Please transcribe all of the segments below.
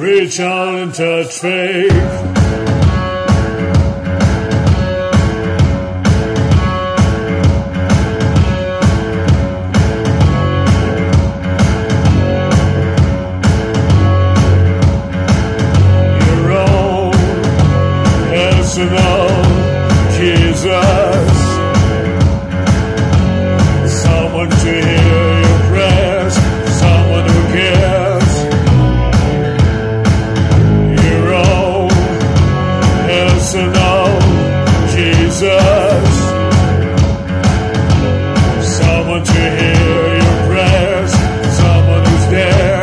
Reach out and touch faith. Jesus, someone to hear your prayers, someone who cares. Your own personal Jesus, someone to hear your prayers, someone who's there.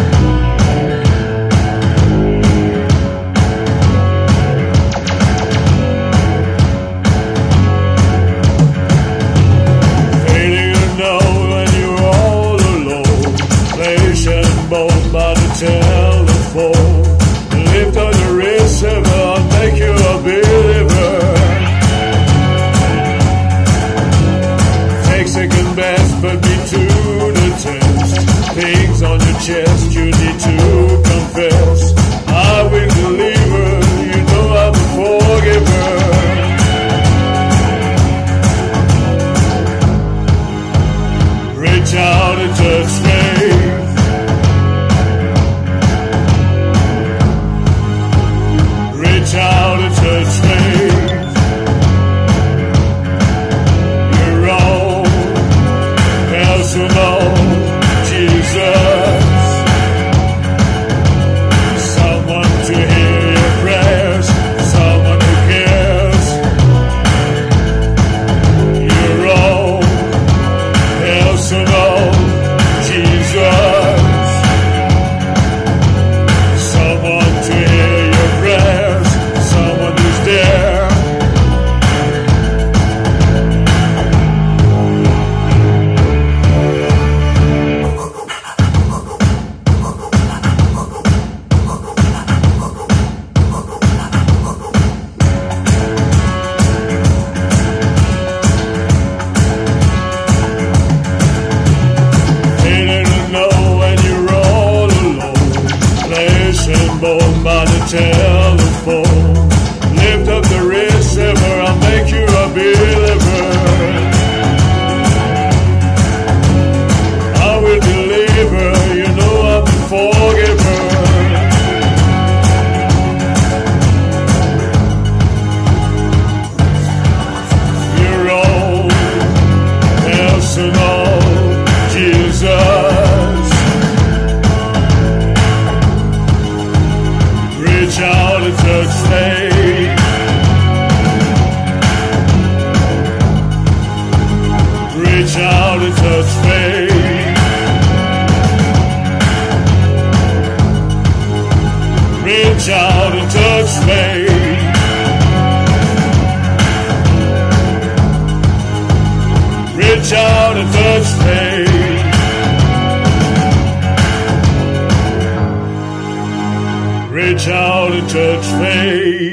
By the telephone, lift on the receiver, I'll make you a believer. Take second best, but be to the test. Things on your chest you need to confess. I will deliver, you know I'm a forgiver. Reach out and touch faith. Reach out and touch faith. Your own personal Jesus, someone to hear your prayers, someone who cares. Your own personal Jesus, someone to hear your prayers, someone who's there. They didn't know when you're all alone, placing born by the telephone. Lift up the receiver, I'll make you a believer. I will deliver, you know I'm the forgiver. Your own personal Jesus, reach out and touch faith. Reach out and touch faith. Reach out and touch faith. Reach out and touch faith. Reach out and touch faith.